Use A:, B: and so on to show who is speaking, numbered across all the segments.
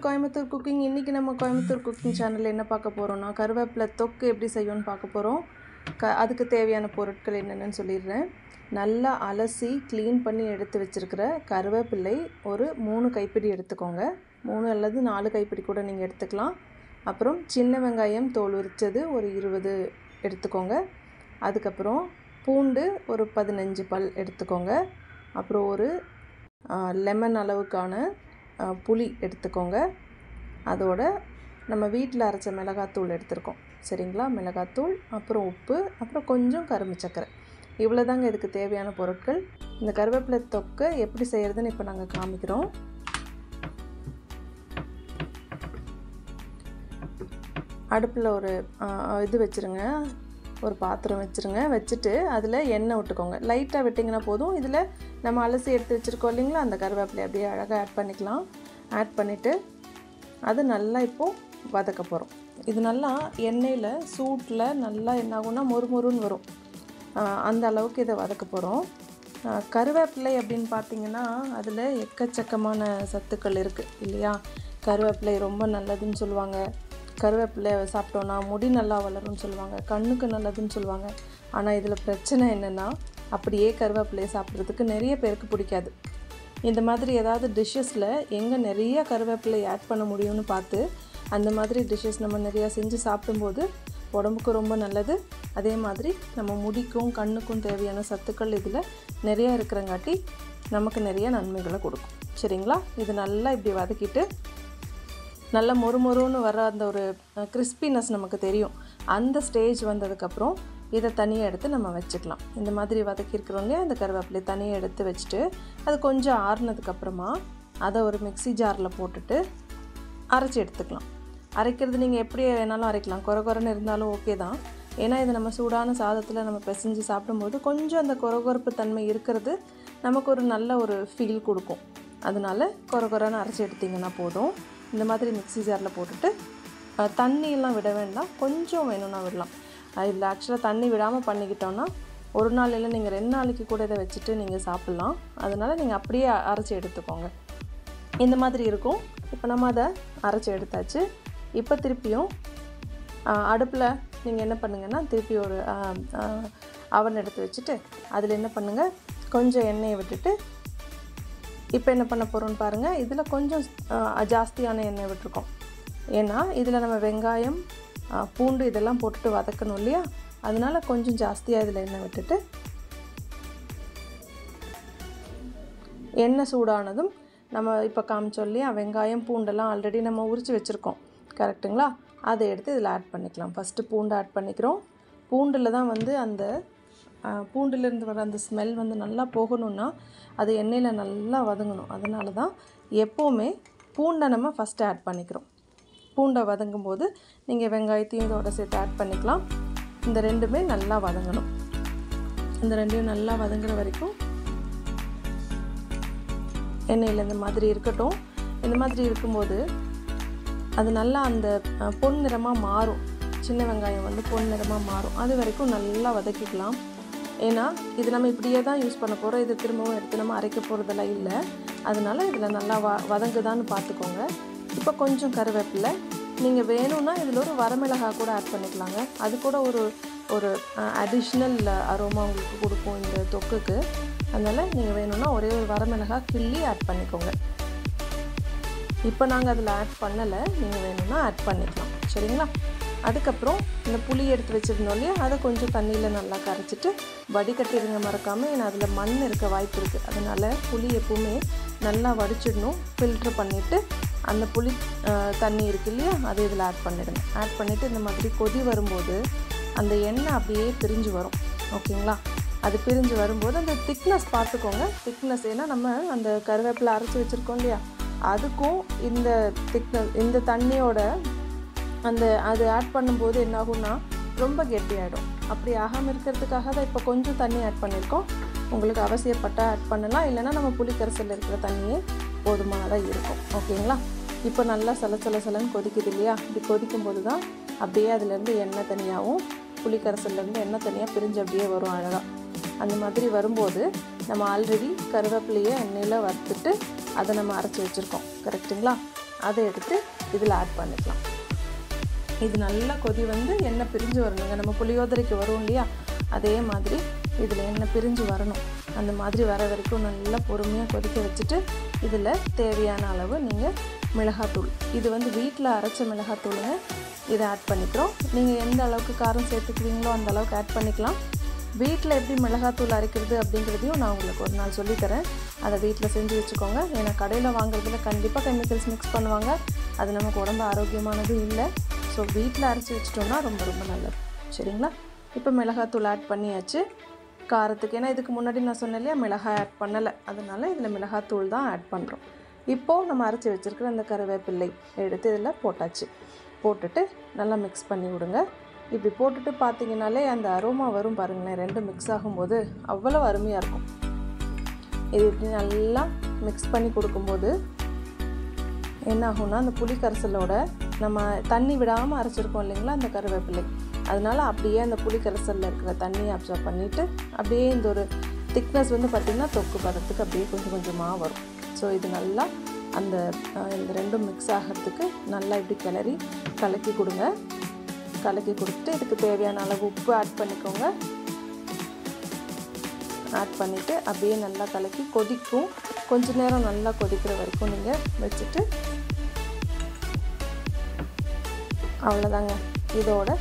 A: Coimbatore Cooking. இன்னைக்கு நம்ம Coimbatore Cooking சேனல்ல என்ன பார்க்க போறோம்னா கருவேப்பிலை தொக்கு எப்படி செய்யணும்னு பார்க்க போறோம். அதுக்கு தேவையான பொருட்கள் என்னென்னு சொல்லிடுறேன். நல்லா அலசி க்ளீன் பண்ணி எடுத்து வச்சிருக்கிற கருவேப்பிலை ஒரு 3 கைப்பிடி எடுத்துக்கோங்க. 3 அல்லது 4 கைப்பிடி கூட நீங்க எடுத்துக்கலாம். அப்புறம் சின்ன வெங்காயம் தோல் உரிச்சது ஒரு 20 எடுத்துக்கோங்க. அதுக்கு அப்புறம் பூண்டு ஒரு 15 பல் எடுத்துக்கோங்க. அப்புறம் ஒரு லெமன் அளவுக்கான புளி எடுத்துக்கோங்க. அதோட நம்ம வீட்டில் அரைச்ச மிளகாத்தூள் எடுத்துருக்கோம். சரிங்களா? மிளகாத்தூள், அப்புறம் உப்பு, அப்புறம் கொஞ்சம் கரும்பு சர்க்கரை. இவ்வளோ தாங்க இதுக்கு தேவையான பொருட்கள். இந்த கருவேப்பிலை தொக்கை எப்படி செய்கிறதுன்னு இப்போ நாங்கள் காமிக்கிறோம். அடுப்பில் ஒரு இது வச்சுருங்க, ஒரு பாத்திரம் வச்சுருங்க. வச்சுட்டு அதில் எண்ணெய் விட்டுக்கோங்க. லைட்டாக விட்டிங்கன்னா போதும். இதில் நம்ம அலசி எடுத்து வச்சுருக்கோம் இல்லைங்களா, அந்த கருவேப்பிலை அப்படியே அழகாக ஆட் பண்ணிக்கலாம். ஆட் பண்ணிவிட்டு அது நல்லா இப்போது வதக்க போகிறோம். இது நல்லா எண்ணெயில் சூட்டில் நல்லா என்ன ஆகும்னா மொறுமொறுன்னு வரும். அந்த அளவுக்கு இதை வதக்க போகிறோம். கருவேப்பிலை அப்படின்னு பார்த்திங்கன்னா அதில் எக்கச்சக்கமான சத்துக்கள் இருக்குது இல்லையா? கருவேப்பிலை ரொம்ப நல்லதுன்னு சொல்லுவாங்க. கருவேப்பிலை சாப்பிட்டோன்னா முடி நல்லா வளரும்னு சொல்லுவாங்க, கண்ணுக்கு நல்லதுன்னு சொல்லுவாங்க. ஆனால் இதில் பிரச்சனை என்னென்னா, அப்படியே கருவேப்பிலையை சாப்பிட்றதுக்கு நிறைய பேருக்கு பிடிக்காது. இந்த மாதிரி ஏதாவது டிஷ்ஷஸில் எங்கே நிறைய கருவேப்பிலை ஆட் பண்ண முடியும்னு பார்த்து அந்த மாதிரி டிஷ்ஷஸ் நம்ம நிறையா செஞ்சு சாப்பிடும்போது உடம்புக்கு ரொம்ப நல்லது. அதே மாதிரி நம்ம முடிக்கும் கண்ணுக்கும் தேவையான சத்துக்கள் இதில் நிறையா இருக்கிறங்காட்டி நமக்கு நிறைய நன்மைகளை கொடுக்கும். சரிங்களா? இது நல்லா இப்படி வதக்கிட்டு நல்லா மொறுமொறுன்னு வர அந்த ஒரு கிறிஸ்பினஸ் நமக்கு தெரியும். அந்த ஸ்டேஜ் வந்ததுக்கப்புறம் இதை தனியாக எடுத்து நம்ம வச்சுக்கலாம். இந்த மாதிரி வதக்கியிருக்கிறோங்க. அந்த கருவேப்பிலை தனியாக எடுத்து வச்சுட்டு அது கொஞ்சம் ஆறுனதுக்கப்புறமா அதை ஒரு மிக்ஸி ஜாரில் போட்டுட்டு அரைச்சி எடுத்துக்கலாம். அரைக்கிறது நீங்கள் எப்படி வேணாலும் அரைக்கலாம். குறன்னு இருந்தாலும் ஓகே தான். ஏன்னா இது நம்ம சூடான சாதத்தில் நம்ம பிசைஞ்சு சாப்பிடும்போது கொஞ்சம் அந்த குறப்பு தன்மை இருக்கிறது நமக்கு ஒரு நல்ல ஒரு ஃபீல் கொடுக்கும். அதனால குறன்னு அரைச்சி எடுத்திங்கன்னா போதும். இந்த மாதிரி மிக்ஸி ஜாரில் போட்டுட்டு தண்ணியெல்லாம் விட வேண்டாம், கொஞ்சம் வேணும்னா விடலாம். இதில் ஆக்சுவலாக தண்ணி விடாமல் பண்ணிக்கிட்டோன்னா ஒரு நாள் இல்லை நீங்கள் 2 நாளைக்கு கூட இதை வச்சுட்டு நீங்கள் சாப்பிட்லாம். அதனால் நீங்கள் அப்படியே அரைச்சி எடுத்துக்கோங்க. இந்த மாதிரி இருக்கும். இப்போ நம்ம அதை அரைச்சி எடுத்தாச்சு. இப்போ திருப்பியும் அடுப்பில் நீங்கள் என்ன பண்ணுங்கன்னா, திருப்பி ஒரு அவன் எடுத்து வச்சுட்டு அதில் என்ன பண்ணுங்கள், கொஞ்சம் எண்ணெயை விட்டுட்டு இப்போ என்ன பண்ண போகிறோன்னு பாருங்கள். இதில் கொஞ்சம் ஜாஸ்தியான எண்ணெய் விட்டுருக்கோம். ஏன்னா இதில் நம்ம வெங்காயம் பூண்டு இதெல்லாம் போட்டுட்டு வதக்கணும் இல்லையா? அதனால் கொஞ்சம் ஜாஸ்தியாக இதில் எண்ணெய் விட்டுட்டு எண்ணெய் சூடானதும் நம்ம இப்போ காமிச்சோம் இல்லையா, வெங்காயம் பூண்டெல்லாம் ஆல்ரெடி நம்ம உரித்து வச்சுருக்கோம். கரெக்டுங்களா? அதை எடுத்து இதில் ஆட் பண்ணிக்கலாம். ஃபஸ்ட்டு பூண்டு ஆட் பண்ணிக்கிறோம். பூண்டில் தான் வந்து அந்த பூண்டுலேருந்து வர அந்த ஸ்மெல் வந்து நல்லா போகணுன்னா அது எண்ணெயில் நல்லா வதங்கணும். அதனால தான் எப்போவுமே பூண்டை நம்ம ஃபஸ்ட்டு ஆட் பண்ணிக்கிறோம். பூண்டை வதங்கும் போது நீங்கள் வெங்காயத்தையும் இதோட சேர்த்து ஆட் பண்ணிக்கலாம். இந்த ரெண்டுமே நல்லா வதங்கணும். இந்த ரெண்டையும் நல்லா வதங்குற வரைக்கும் எண்ணெயில் இந்த மாதிரி இருக்கட்டும். இந்த மாதிரி இருக்கும்போது அது நல்லா அந்த பொன் நிறமாக மாறும். சின்ன வெங்காயம் வந்து பொன் நிறமாக மாறும். அது வரைக்கும் நல்லா வதக்கிக்கலாம். ஏன்னா இது நம்ம இப்படியே தான் யூஸ் பண்ண போகிறோம். இது திரும்பவும் எடுத்து நம்ம அரைக்க போகிறதெல்லாம் இல்லை. அதனால் இதில் நல்லா வதங்குதான்னு பார்த்துக்கோங்க. இப்போ கொஞ்சம் கருவேப்பிலை, நீங்கள் வேணும்னா இதில் ஒரு வரமிளகாய் கூட ஆட் பண்ணிக்கலாங்க. அது கூட ஒரு அடிஷ்னல் அரோமா உங்களுக்கு கொடுக்கும் இந்த தொக்குக்கு. அதனால் நீங்கள் வேணும்னா ஒரே ஒரு வரமிளகாய் கிள்ளி ஆட் பண்ணிக்கோங்க. இப்போ நாங்கள் அதில் ஆட் பண்ணலை, நீங்கள் வேணும்னா ஆட் பண்ணிக்கலாம். சரிங்களா? அதுக்கப்புறம் இந்த புளி எடுத்து வச்சுருந்தோம் இல்லையா, அதை கொஞ்சம் தண்ணியில் நல்லா கரைச்சிட்டு வடிகட்டிடுங்க மறக்காமல். ஏன்னா அதில் மண் இருக்க வாய்ப்பு இருக்குது. அதனால் புளி எப்பவுமே நல்லா வடிச்சிடணும். ஃபில்ட்ரு பண்ணிவிட்டு அந்த புளி தண்ணி இருக்குது இல்லையா, அதை இதில் ஆட் பண்ணிவிடுங்க. ஆட் பண்ணிவிட்டு இந்த மாதிரி கொதி வரும்போது அந்த எண்ணெய் அப்படியே பிரிஞ்சு வரும். ஓகேங்களா? அது பிரிஞ்சு வரும்போது அந்த திக்னஸ் பார்த்துக்கோங்க. திக்னஸ் ஏன்னா நம்ம அந்த கருவேப்பிலை அரைச்சி வச்சுருக்கோம் இல்லையா, அதுக்கும் இந்த திக்னஸ் இந்த தண்ணியோட அது ஆட் பண்ணும்போது என்ன ஆகும்னா ரொம்ப கெட்டியாகிடும். அப்படி ஆகாமல் இருக்கிறதுக்காக தான் இப்போ கொஞ்சம் தண்ணி ஆட் பண்ணியிருக்கோம். உங்களுக்கு அவசியப்பட்டால் ஆட் பண்ணலாம், இல்லைனா நம்ம புளிக்கரைசலில் இருக்கிற தண்ணியே போதுமானதாக இருக்கும். ஓகேங்களா? இப்போ நல்லா சலன்னு கொதிக்குது இல்லையா? இப்படி கொதிக்கும்போது தான் அப்படியே அதுலேருந்து எண்ணெய் தனியாகவும் புளிக்கரைசல்லேருந்து எண்ணெய் தனியாக பிரிஞ்சு அப்படியே வரும் அழகாக. அந்த மாதிரி வரும்போது நம்ம ஆல்ரெடி கருவேப்பிலையை எண்ணெயில் வறுத்துட்டு அதை நம்ம அரைச்சி வச்சுருக்கோம். கரெக்டுங்களா? அதை எடுத்து இதில் ஆட் பண்ணிக்கலாம். இது நல்லா கொதி வந்து எண்ணெய் பிரிஞ்சு வரணுங்க. நம்ம புளியோதரைக்கு வரும் இல்லையா, அதே மாதிரி இதில் எண்ணெய் பிரிஞ்சு வரணும். அந்த மாதிரி வர வரைக்கும் நல்லா பொறுமையாக கொதிக்க வச்சுட்டு இதில் தேவையான அளவு நீங்கள் மிளகாத்தூள், இது வந்து வீட்டில் அரைச்ச மிளகாத்தூளுங்க, இதை ஆட் பண்ணிக்கிறோம். நீங்கள் எந்த அளவுக்கு காரம் சேர்த்துக்கிறீங்களோ அந்த அளவுக்கு ஆட் பண்ணிக்கலாம். வீட்டில் எப்படி மிளகாத்தூள் அரைக்கிறது அப்படிங்கிறதையும் நான் உங்களுக்கு ஒரு நாள் சொல்லித்தரேன். அதை வீட்டில் செஞ்சு வச்சுக்கோங்க. ஏன்னா கடையில் வாங்குறதுல கண்டிப்பாக கெமிக்கல்ஸ் மிக்ஸ் பண்ணுவாங்க. அது நமக்கு உடம்பு ஆரோக்கியமானது இல்லை. ஸோ வீட்டில் அரைச்சி வச்சிட்டோம்னா ரொம்ப ரொம்ப நல்லது. சரிங்களா? இப்போ மிளகாத்தூள் ஆட் பண்ணியாச்சு காரத்துக்கு. ஏன்னா இதுக்கு முன்னாடி நான் சொன்னேன் இல்லையா, மிளகாய் ஆட் பண்ணலை, அதனால் இதில் மிளகாத்தூள் தான் ஆட் பண்ணுறோம். இப்போது நம்ம அரைச்சி வச்சுருக்கிற அந்த கருவேப்பிள்ளை எடுத்து இதில் போட்டாச்சு. போட்டுட்டு நல்லா மிக்ஸ் பண்ணி விடுங்க. இப்படி போட்டுட்டு பார்த்தீங்கன்னாலே அந்த அரோமா வரும் பாருங்களேன். ரெண்டும் மிக்ஸ் ஆகும்போது அவ்வளோ அருமையாக இருக்கும். இது இப்படி நல்லா மிக்ஸ் பண்ணி கொடுக்கும்போது என்ன ஆகும்னா, அந்த புளி கரைசலோட நம்ம தண்ணி விடாமல் அரைச்சிருக்கோம் இல்லைங்களா அந்த கருவேப்பிலை, அதனால் அப்படியே அந்த புளி கரைசலில் இருக்கிற தண்ணியை அப்சர்வ் பண்ணிவிட்டு அப்படியே இந்த ஒரு திக்னஸ் வந்து பார்த்திங்கன்னா தொக்கு பதத்துக்கு அப்படியே கொஞ்சம் கொஞ்சமாக வரும். ஸோ இது நல்லா அந்த இந்த ரெண்டும் மிக்ஸ் ஆகிறதுக்கு நல்லா இப்படி கலக்கி கொடுங்க. கலக்கி கொடுத்துட்டு இதுக்கு தேவையான அளவு உப்பு ஆட் பண்ணிக்கோங்க. ஆட் பண்ணிவிட்டு அப்படியே நல்லா கலக்கி கொதிக்கும். கொஞ்ச நேரம் நல்லா கொதிக்கிற வரைக்கும் நீங்கள் வச்சுட்டு அவ்வளோதாங்க. இதோட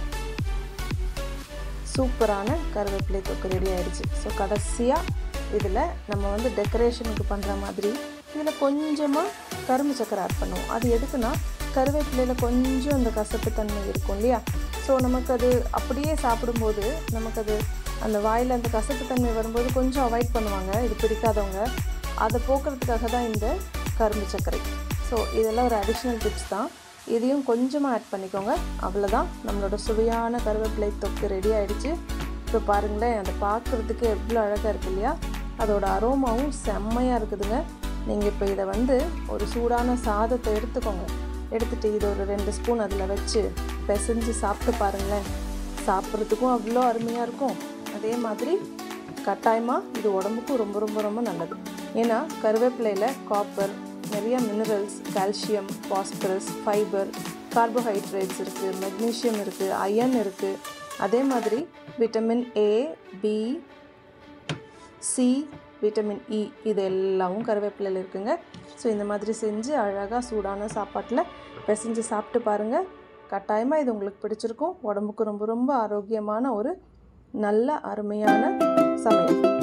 A: சூப்பரான கருவேப்பிலை தொக்கு ரெடி ஆகிடுச்சு. ஸோ கடைசியாக இதில் நம்ம வந்து டெக்கரேஷனுக்கு பண்ணுற மாதிரி இதில் கொஞ்சமாக கரும்பு சக்கரை ஆட் பண்ணுவோம். அது எதுக்குன்னா, கருவேப்பிலையில் கொஞ்சம் அந்த கசப்பு தன்மை இருக்கும் இல்லையா, ஸோ நமக்கு அது அப்படியே சாப்பிடும்போது நமக்கு அது அந்த வாயில் அந்த கசப்பு தன்மை வரும்போது கொஞ்சம் அவாய்ட் பண்ணுவாங்க இது பிடிக்காதவங்க. அதை போக்குறதுக்காக தான் இந்த கரும்பு சர்க்கரை. ஸோ இதெல்லாம் ஒரு அடிஷ்னல் டிப்ஸ் தான். இதையும் கொஞ்சமாக ஆட் பண்ணிக்கோங்க. அவ்வளோதான், நம்மளோட சுவையான கருவேப்பிலை தொக்கு ரெடி ஆகிடுச்சு. இப்போ பாருங்களேன், அதை பார்க்குறதுக்கு எவ்வளோ அழகாக இருக்குது இல்லையா, அதோட அரோமாவும் செம்மையாக இருக்குதுங்க. நீங்கள் இப்போ இதை வந்து ஒரு சூடான சாதத்தை எடுத்துக்கோங்க. எடுத்துகிட்டு இதை ஒரு 2 ஸ்பூன் அதில் வச்சு பிசைஞ்சு சாப்பிட்டு பாருங்களேன். சாப்பிட்றதுக்கும் அவ்வளோ அருமையாக இருக்கும். அதே மாதிரி கட்டாயமாக இது உடம்புக்கும் ரொம்ப ரொம்ப ரொம்ப நல்லது. ஏன்னா கருவேப்பிலையில் காப்பர், நிறைய minerals, calcium, phosphorus, fibre, carbohydrates இருக்குது, மெக்னீஷியம் இருக்குது, அயன் இருக்குது. அதே மாதிரி vitamin A, B, C, vitamin E, இது எல்லாமும் கருவேப்பிலையில் இருக்குங்க. ஸோ இந்த மாதிரி செஞ்சு அழகாக சூடான சாப்பாட்டில் பிசைஞ்சு சாப்பிட்டு பாருங்கள். கட்டாயமாக இது உங்களுக்கு பிடிச்சிருக்கும். உடம்புக்கு ரொம்ப ரொம்ப ஆரோக்கியமான ஒரு நல்ல அருமையான சமையல்.